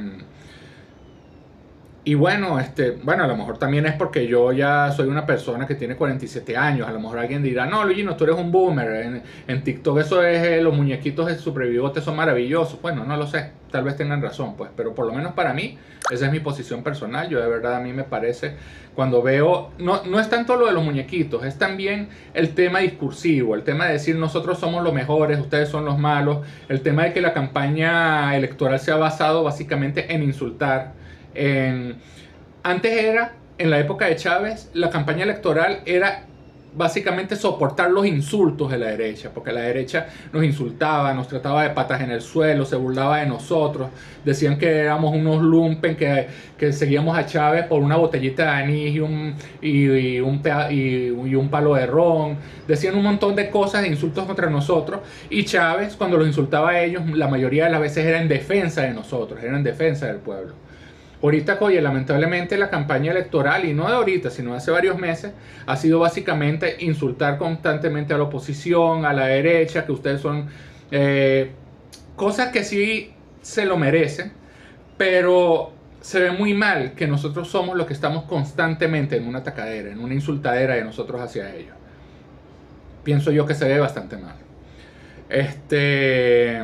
Y bueno, este, bueno, a lo mejor también es porque yo ya soy una persona que tiene cuarenta y siete años. A lo mejor alguien dirá, no, Luigi, no, tú eres un boomer. En, en TikTok eso es, eh, los muñequitos de Super Bigote son maravillosos. Bueno, no lo sé, tal vez tengan razón, pues. Pero por lo menos para mí, esa es mi posición personal. Yo de verdad a mí me parece, cuando veo, no, no es tanto lo de los muñequitos, es también el tema discursivo, el tema de decir nosotros somos los mejores, ustedes son los malos. El tema de que la campaña electoral se ha basado básicamente en insultar. En, antes era, en la época de Chávez, la campaña electoral era básicamente soportar los insultos de la derecha, porque la derecha nos insultaba, nos trataba de patas en el suelo, se burlaba de nosotros, decían que éramos unos lumpen, que, que seguíamos a Chávez por una botellita de anís y un, y, y, un, y, y un palo de ron, decían un montón de cosas, de insultos contra nosotros, y Chávez, cuando los insultaba a ellos, la mayoría de las veces era en defensa de nosotros, era en defensa del pueblo. Ahorita, oye, lamentablemente la campaña electoral, y no de ahorita, sino de hace varios meses, ha sido básicamente insultar constantemente a la oposición, a la derecha, que ustedes son eh, cosas que sí se lo merecen, pero se ve muy mal que nosotros somos los que estamos constantemente en una atacadera, en una insultadera de nosotros hacia ellos. Pienso yo que se ve bastante mal. Este...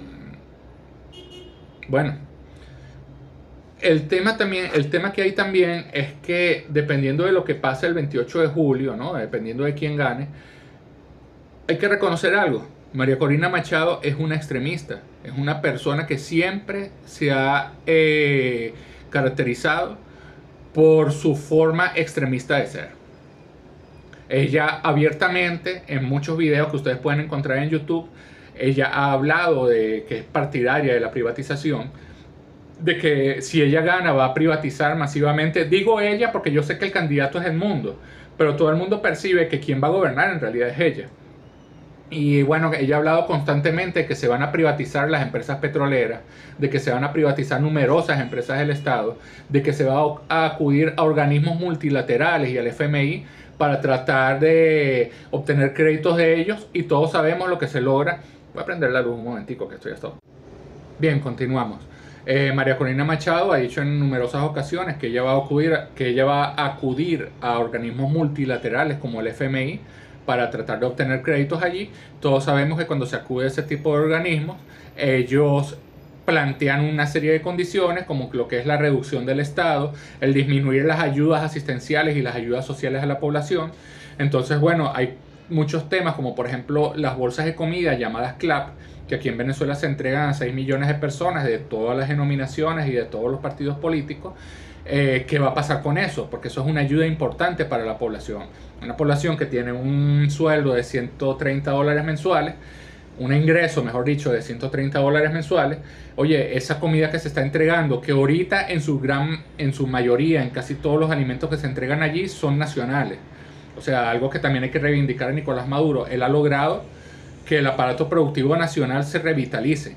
Bueno... El tema, también, el tema que hay también es que dependiendo de lo que pase el veintiocho de julio, ¿no? Dependiendo de quién gane, hay que reconocer algo. María Corina Machado es una extremista, es una persona que siempre se ha eh, caracterizado por su forma extremista de ser. Ella abiertamente, en muchos videos que ustedes pueden encontrar en YouTube, ella ha hablado de que es partidaria de la privatización, de que si ella gana va a privatizar masivamente. Digo ella porque yo sé que el candidato es Edmundo, pero todo el mundo percibe que quien va a gobernar en realidad es ella. Y bueno, ella ha hablado constantemente de que se van a privatizar las empresas petroleras, de que se van a privatizar numerosas empresas del Estado, de que se va a acudir a organismos multilaterales y al F M I para tratar de obtener créditos de ellos, y todos sabemos lo que se logra. Voy a prender la luz un momentico que estoy hasta... Bien, continuamos. Eh, María Corina Machado ha dicho en numerosas ocasiones que ella va a acudir, que ella va a acudir a organismos multilaterales como el F M I para tratar de obtener créditos allí. Todos sabemos que cuando se acude a ese tipo de organismos, ellos plantean una serie de condiciones como lo que es la reducción del Estado, el disminuir las ayudas asistenciales y las ayudas sociales a la población. Entonces, bueno, hay muchos temas como por ejemplo las bolsas de comida llamadas CLAP, que aquí en Venezuela se entregan a seis millones de personas de todas las denominaciones y de todos los partidos políticos. Eh, ¿Qué va a pasar con eso? Porque eso es una ayuda importante para la población. Una población que tiene un sueldo de ciento treinta dólares mensuales, un ingreso, mejor dicho, de ciento treinta dólares mensuales. Oye, esa comida que se está entregando, que ahorita en su gran, en su mayoría, en casi todos los alimentos que se entregan allí son nacionales. O sea, algo que también hay que reivindicar a Nicolás Maduro. Él ha logrado que el aparato productivo nacional se revitalice.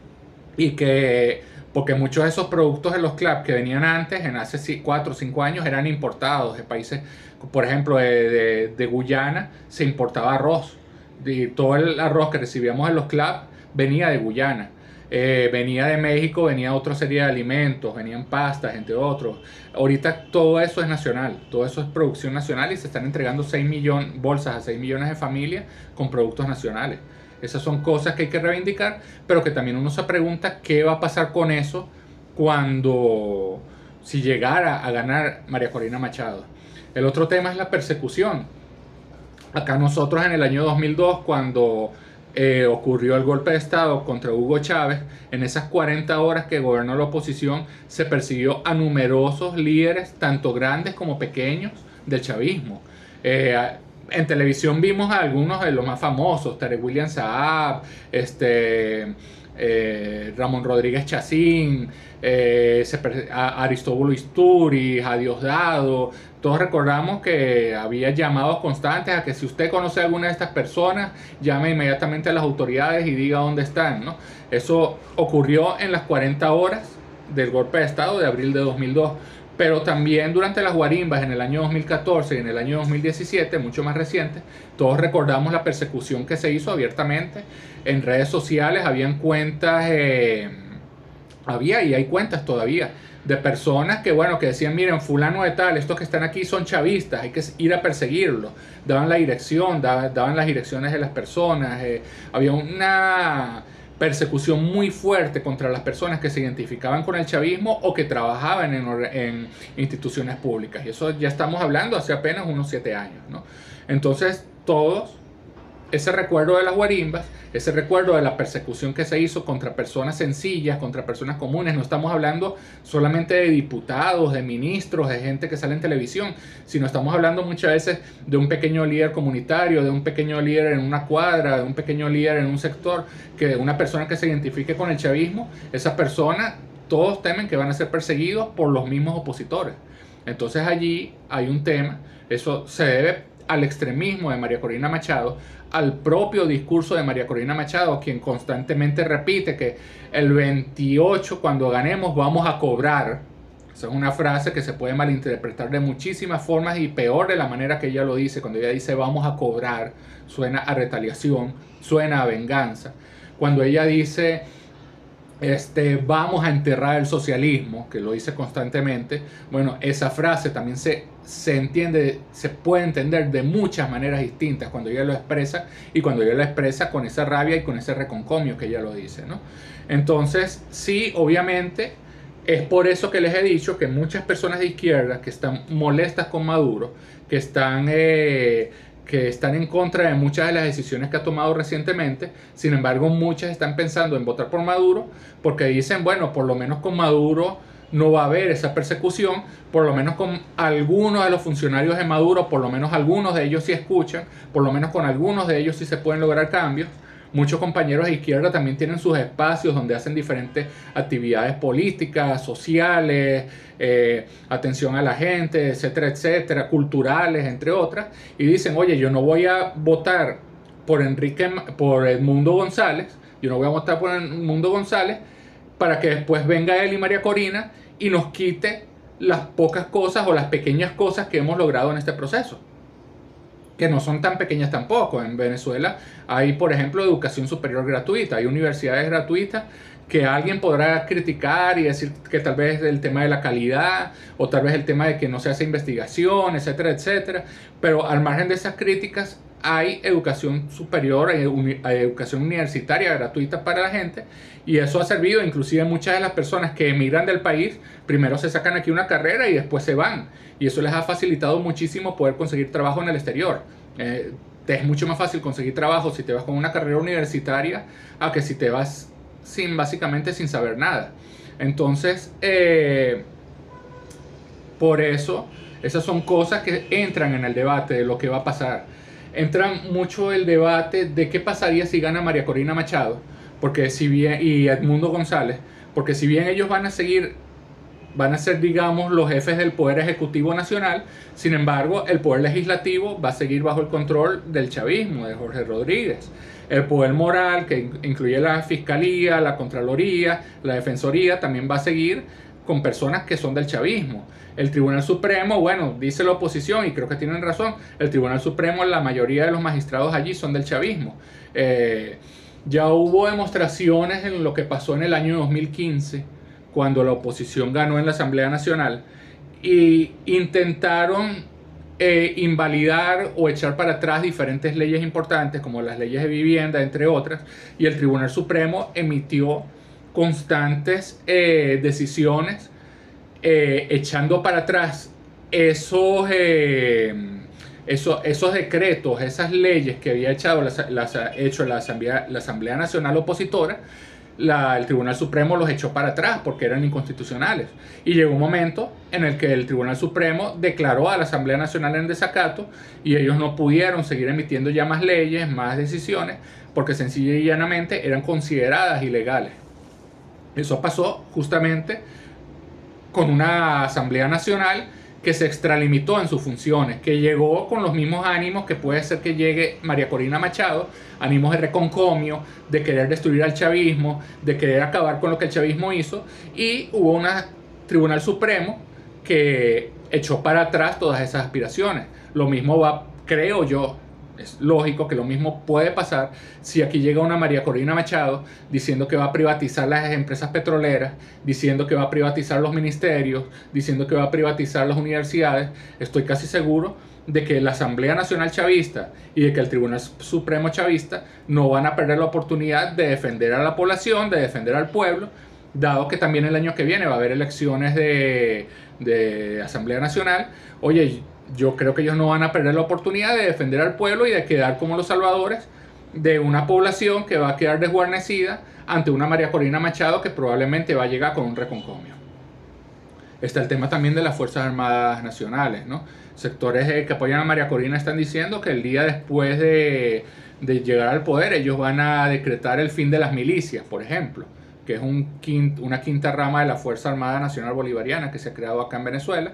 Y que, porque muchos de esos productos de los CLAP que venían antes, en hace cuatro o cinco años, eran importados de países, por ejemplo, de, de, de Guyana se importaba arroz. Y todo el arroz que recibíamos en los CLAP venía de Guyana. Eh, venía de México, venía otra serie de alimentos, venían pastas, entre otros. Ahorita todo eso es nacional, todo eso es producción nacional y se están entregando seis millones, bolsas a seis millones de familias con productos nacionales. Esas son cosas que hay que reivindicar, pero que también uno se pregunta qué va a pasar con eso cuando, si llegara a ganar María Corina Machado. El otro tema es la persecución. Acá nosotros en el año dos mil dos, cuando eh, ocurrió el golpe de Estado contra Hugo Chávez, en esas cuarenta horas que gobernó la oposición, se persiguió a numerosos líderes, tanto grandes como pequeños, del chavismo. Eh, en televisión vimos a algunos de los más famosos, Tarek William Saab, este, eh, Ramón Rodríguez Chacín, eh, Aristóbulo Istúriz, a Diosdado. Todos recordamos que había llamados constantes a que si usted conoce a alguna de estas personas, llame inmediatamente a las autoridades y diga dónde están, ¿no? Eso ocurrió en las cuarenta horas del golpe de Estado de abril de dos mil dos. Pero también durante las guarimbas en el año dos mil catorce y en el año dos mil diecisiete, mucho más reciente, todos recordamos la persecución que se hizo abiertamente en redes sociales. Habían cuentas, eh, había y hay cuentas todavía de personas que, bueno, que decían, miren, fulano de tal, estos que están aquí son chavistas, hay que ir a perseguirlos. Daban la dirección, daban, daban las direcciones de las personas. Eh, había una persecución muy fuerte contra las personas que se identificaban con el chavismo o que trabajaban en, en instituciones públicas. Y eso ya estamos hablando hace apenas unos siete años, ¿no? Entonces, todos, ese recuerdo de las guarimbas, ese recuerdo de la persecución que se hizo contra personas sencillas, contra personas comunes, no estamos hablando solamente de diputados, de ministros, de gente que sale en televisión, sino estamos hablando muchas veces de un pequeño líder comunitario, de un pequeño líder en una cuadra, de un pequeño líder en un sector, que una persona que se identifique con el chavismo, esa persona, todos temen que van a ser perseguidos por los mismos opositores. Entonces allí hay un tema, eso se debe al extremismo de María Corina Machado, al propio discurso de María Corina Machado, quien constantemente repite que el veintiocho, cuando ganemos, vamos a cobrar. Esa es una frase que se puede malinterpretar de muchísimas formas y peor de la manera que ella lo dice. Cuando ella dice vamos a cobrar, suena a retaliación, suena a venganza. Cuando ella dice Este, vamos a enterrar el socialismo, que lo dice constantemente, bueno, esa frase también se, se entiende, se puede entender de muchas maneras distintas cuando ella lo expresa y cuando ella lo expresa con esa rabia y con ese reconcomio que ella lo dice, ¿no? Entonces, sí, obviamente, es por eso que les he dicho que muchas personas de izquierda que están molestas con Maduro, que están... Eh, que están en contra de muchas de las decisiones que ha tomado recientemente. Sin embargo, muchas están pensando en votar por Maduro porque dicen, bueno, por lo menos con Maduro no va a haber esa persecución, por lo menos con algunos de los funcionarios de Maduro, por lo menos algunos de ellos sí escuchan, por lo menos con algunos de ellos sí se pueden lograr cambios. Muchos compañeros de izquierda también tienen sus espacios donde hacen diferentes actividades políticas, sociales, eh, atención a la gente, etcétera, etcétera, culturales, entre otras, y dicen, oye, yo no voy a votar por Enrique, por Edmundo González, yo no voy a votar por Edmundo González para que después venga él y María Corina y nos quite las pocas cosas o las pequeñas cosas que hemos logrado en este proceso, que no son tan pequeñas tampoco. En Venezuela hay, por ejemplo, educación superior gratuita, hay universidades gratuitas que alguien podrá criticar y decir que tal vez el tema de la calidad o tal vez el tema de que no se hace investigación, etcétera, etcétera, pero al margen de esas críticas hay educación superior, hay, uni, hay educación universitaria gratuita para la gente, y eso ha servido. Inclusive muchas de las personas que emigran del país, primero se sacan aquí una carrera y después se van, y eso les ha facilitado muchísimo poder conseguir trabajo en el exterior. Eh, te es mucho más fácil conseguir trabajo si te vas con una carrera universitaria a que si te vas sin, básicamente sin saber nada. Entonces, eh, por eso, esas son cosas que entran en el debate de lo que va a pasar. Entra mucho el debate de qué pasaría si gana María Corina Machado, porque si bien, y Edmundo González, porque si bien ellos van a seguir, van a ser, digamos, los jefes del Poder Ejecutivo Nacional, sin embargo, el Poder Legislativo va a seguir bajo el control del chavismo, de Jorge Rodríguez. El Poder Moral, que incluye la Fiscalía, la Contraloría, la Defensoría, también va a seguir con personas que son del chavismo. El Tribunal Supremo, bueno, dice la oposición, y creo que tienen razón, el Tribunal Supremo, la mayoría de los magistrados allí son del chavismo. Eh, ya hubo demostraciones en lo que pasó en el año dos mil quince, cuando la oposición ganó en la Asamblea Nacional, y intentaron eh, invalidar o echar para atrás diferentes leyes importantes, como las leyes de vivienda, entre otras, y el Tribunal Supremo emitió constantes eh, decisiones eh, echando para atrás esos, eh, esos, esos decretos, esas leyes que había echado la, la, hecho la Asamblea, la Asamblea Nacional Opositora. La, el Tribunal Supremo los echó para atrás porque eran inconstitucionales. Y llegó un momento en el que el Tribunal Supremo declaró a la Asamblea Nacional en desacato, y ellos no pudieron seguir emitiendo ya más leyes, más decisiones, porque sencilla y llanamente eran consideradas ilegales. Eso pasó justamente con una Asamblea Nacional que se extralimitó en sus funciones, que llegó con los mismos ánimos que puede ser que llegue María Corina Machado, ánimos de reconcomio, de querer destruir al chavismo, de querer acabar con lo que el chavismo hizo, y hubo un Tribunal Supremo que echó para atrás todas esas aspiraciones. Lo mismo va, creo yo, es lógico que lo mismo puede pasar si aquí llega una María Corina Machado diciendo que va a privatizar las empresas petroleras, diciendo que va a privatizar los ministerios, diciendo que va a privatizar las universidades. Estoy casi seguro de que la Asamblea Nacional Chavista y de que el Tribunal Supremo Chavista no van a perder la oportunidad de defender a la población, de defender al pueblo, dado que también el año que viene va a haber elecciones de, de Asamblea Nacional. Oye, yo creo que ellos no van a perder la oportunidad de defender al pueblo y de quedar como los salvadores de una población que va a quedar desguarnecida ante una María Corina Machado que probablemente va a llegar con un reconcomio. Está el tema también de las Fuerzas Armadas Nacionales, ¿no? Sectores que apoyan a María Corina están diciendo que el día después de, de llegar al poder ellos van a decretar el fin de las milicias, por ejemplo, que es un quint, una quinta rama de la Fuerza Armada Nacional Bolivariana que se ha creado acá en Venezuela.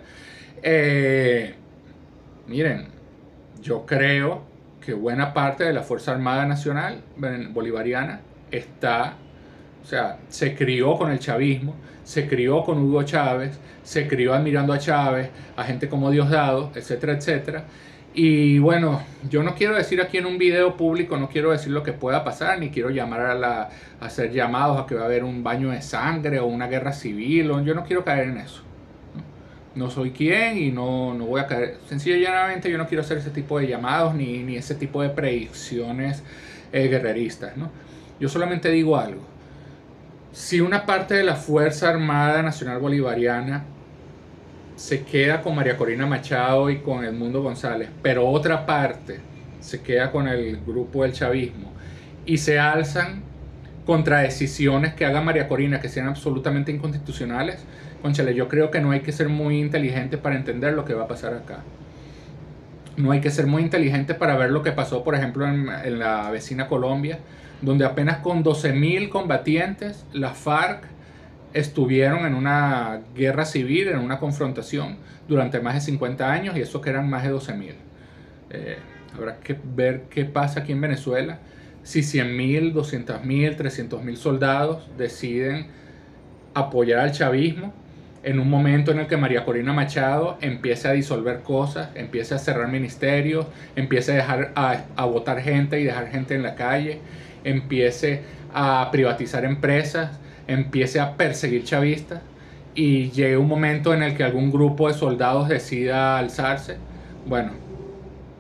Eh, Miren, yo creo que buena parte de la Fuerza Armada Nacional Bolivariana está, o sea, se crió con el chavismo, se crió con Hugo Chávez, se crió admirando a Chávez, a gente como Diosdado, etcétera, etcétera. Y bueno, yo no quiero decir aquí en un video público, no quiero decir lo que pueda pasar, ni quiero llamar a, la, a hacer llamados a que va a haber un baño de sangre o una guerra civil, o, yo no quiero caer en eso. No soy quien y no, no voy a caer. Sencillamente yo no quiero hacer ese tipo de llamados ni, ni ese tipo de predicciones eh, guerreristas, ¿no? Yo solamente digo algo. Si una parte de la Fuerza Armada Nacional Bolivariana se queda con María Corina Machado y con Edmundo González, pero otra parte se queda con el grupo del chavismo y se alzan contra decisiones que haga María Corina que sean absolutamente inconstitucionales, cónchale, yo creo que no hay que ser muy inteligente para entender lo que va a pasar acá. No hay que ser muy inteligente para ver lo que pasó, por ejemplo, en, en la vecina Colombia, donde apenas con doce mil combatientes, las FARC estuvieron en una guerra civil, en una confrontación durante más de cincuenta años, y eso que eran más de doce mil. Eh, habrá que ver qué pasa aquí en Venezuela si cien mil, doscientos mil, trescientos mil soldados deciden apoyar al chavismo en un momento en el que María Corina Machado empiece a disolver cosas, empiece a cerrar ministerios, empiece a dejar a, a votar gente y dejar gente en la calle, empiece a privatizar empresas, empiece a perseguir chavistas, y llegue un momento en el que algún grupo de soldados decida alzarse. Bueno,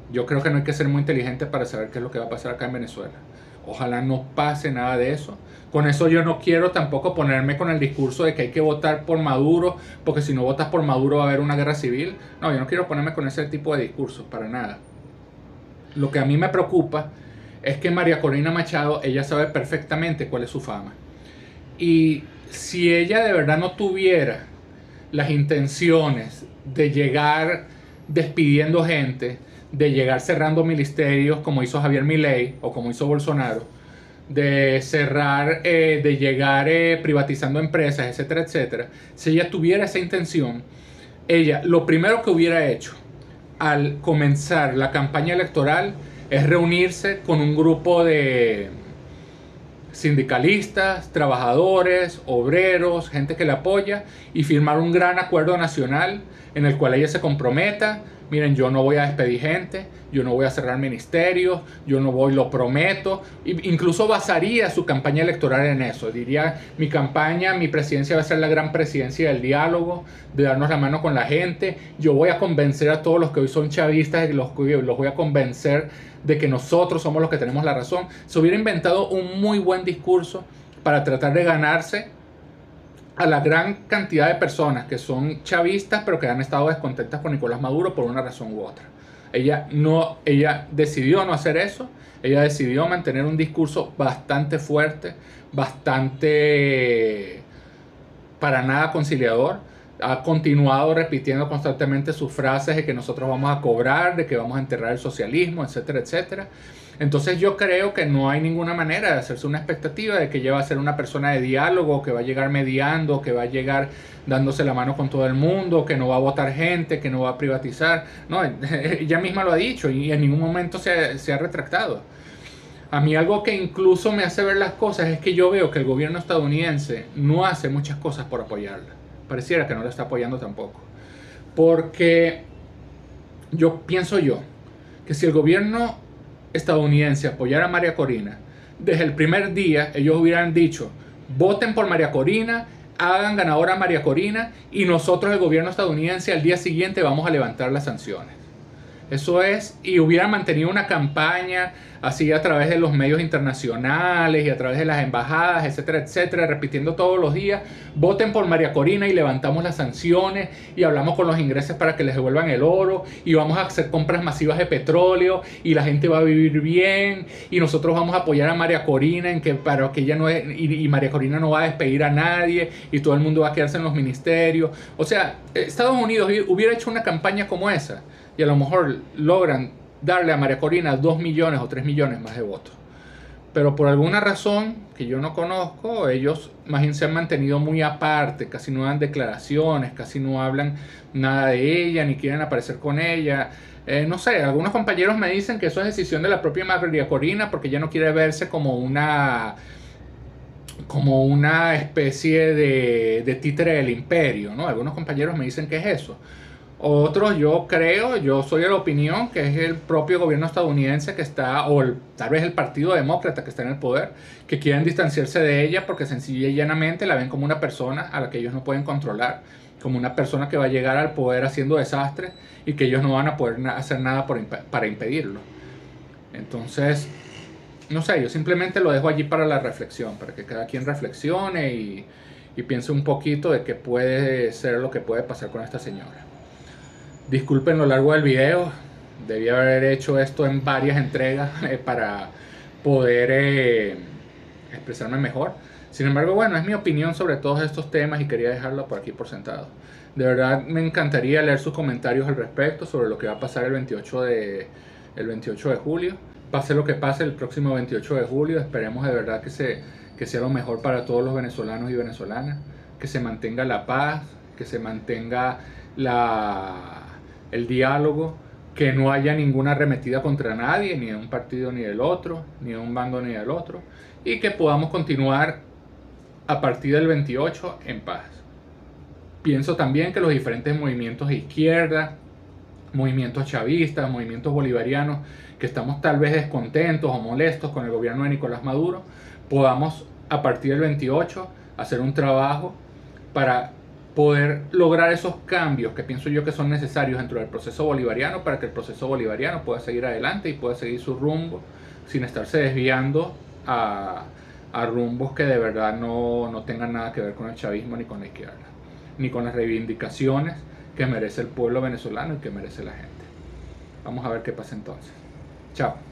Yo creo que no hay que ser muy inteligente para saber qué es lo que va a pasar acá en Venezuela. Ojalá no pase nada de eso. Con eso yo no quiero tampoco ponerme con el discurso de que hay que votar por Maduro, porque si no votas por Maduro va a haber una guerra civil. No, yo no quiero ponerme con ese tipo de discursos, para nada. Lo que a mí me preocupa es que María Corina Machado, ella sabe perfectamente cuál es su fama. Y si ella de verdad no tuviera las intenciones de llegar despidiendo gente, de llegar cerrando ministerios como hizo Javier Milei o como hizo Bolsonaro, de cerrar, eh, de llegar eh, privatizando empresas, etcétera, etcétera, si ella tuviera esa intención, ella lo primero que hubiera hecho al comenzar la campaña electoral es reunirse con un grupo de sindicalistas, trabajadores, obreros, gente que le apoya y firmar un gran acuerdo nacional en el cual ella se comprometa: miren, yo no voy a despedir gente, yo no voy a cerrar ministerios, yo no voy, lo prometo. Incluso basaría su campaña electoral en eso. Diría: mi campaña, mi presidencia va a ser la gran presidencia del diálogo, de darnos la mano con la gente. Yo voy a convencer a todos los que hoy son chavistas y los, los voy a convencer de que nosotros somos los que tenemos la razón. Se hubiera inventado un muy buen discurso para tratar de ganarse a la gran cantidad de personas que son chavistas pero que han estado descontentas con Nicolás Maduro por una razón u otra. Ella, no, ella decidió no hacer eso. Ella decidió mantener un discurso bastante fuerte, bastante para nada conciliador. Ha continuado repitiendo constantemente sus frases de que nosotros vamos a cobrar, de que vamos a enterrar el socialismo, etcétera, etcétera. Entonces yo creo que no hay ninguna manera de hacerse una expectativa de que ella va a ser una persona de diálogo, que va a llegar mediando, que va a llegar dándose la mano con todo el mundo, que no va a votar gente, que no va a privatizar. No, ella misma lo ha dicho y en ningún momento se ha, se ha retractado. A mí algo que incluso me hace ver las cosas es que yo veo que el gobierno estadounidense no hace muchas cosas por apoyarla. Pareciera que no la está apoyando tampoco. Porque yo pienso yo que si el gobierno estadounidense apoyara a María Corina, desde el primer día ellos hubieran dicho: voten por María Corina, hagan ganadora a María Corina y nosotros, el gobierno estadounidense, al día siguiente vamos a levantar las sanciones. Eso es, y hubieran mantenido una campaña así a través de los medios internacionales y a través de las embajadas, etcétera, etcétera, repitiendo todos los días: voten por María Corina y levantamos las sanciones y hablamos con los ingleses para que les devuelvan el oro y vamos a hacer compras masivas de petróleo y la gente va a vivir bien y nosotros vamos a apoyar a María Corina en que, para que ella no es, y, y María Corina no va a despedir a nadie y todo el mundo va a quedarse en los ministerios. O sea, Estados Unidos hubiera hecho una campaña como esa y a lo mejor logran darle a María Corina dos millones o tres millones más de votos. Pero por alguna razón que yo no conozco, ellos más bien se han mantenido muy aparte, casi no dan declaraciones, casi no hablan nada de ella, ni quieren aparecer con ella. Eh, no sé, algunos compañeros me dicen que eso es decisión de la propia María Corina porque ella no quiere verse como una, como una especie de, de títere del imperio, ¿no? Algunos compañeros me dicen que es eso. Otros, yo creo, yo soy de la opinión que es el propio gobierno estadounidense que está, o el, tal vez el Partido Demócrata que está en el poder, que quieren distanciarse de ella porque sencilla y llanamente la ven como una persona a la que ellos no pueden controlar, como una persona que va a llegar al poder haciendo desastres y que ellos no van a poder hacer nada por, para impedirlo. Entonces, no sé, yo simplemente lo dejo allí para la reflexión, para que cada quien reflexione y, y piense un poquito de qué puede ser lo que puede pasar con esta señora. Disculpen lo largo del video, debí haber hecho esto en varias entregas eh, para poder eh, expresarme mejor. Sin embargo, bueno, es mi opinión sobre todos estos temas y quería dejarlo por aquí por sentado. De verdad me encantaría leer sus comentarios al respecto sobre lo que va a pasar el veintiocho de, el veintiocho de julio. Pase lo que pase el próximo veintiocho de julio, esperemos de verdad que, se, que sea lo mejor para todos los venezolanos y venezolanas, que se mantenga la paz, que se mantenga la... el diálogo, que no haya ninguna arremetida contra nadie, ni de un partido ni del otro, ni de un bando ni del otro, y que podamos continuar a partir del veintiocho en paz. Pienso también que los diferentes movimientos de izquierda, movimientos chavistas, movimientos bolivarianos, que estamos tal vez descontentos o molestos con el gobierno de Nicolás Maduro, podamos a partir del veintiocho hacer un trabajo para poder lograr esos cambios que pienso yo que son necesarios dentro del proceso bolivariano para que el proceso bolivariano pueda seguir adelante y pueda seguir su rumbo sin estarse desviando a, a rumbos que de verdad no, no tengan nada que ver con el chavismo ni con la izquierda, ni con las reivindicaciones que merece el pueblo venezolano y que merece la gente. Vamos a ver qué pasa entonces. Chao.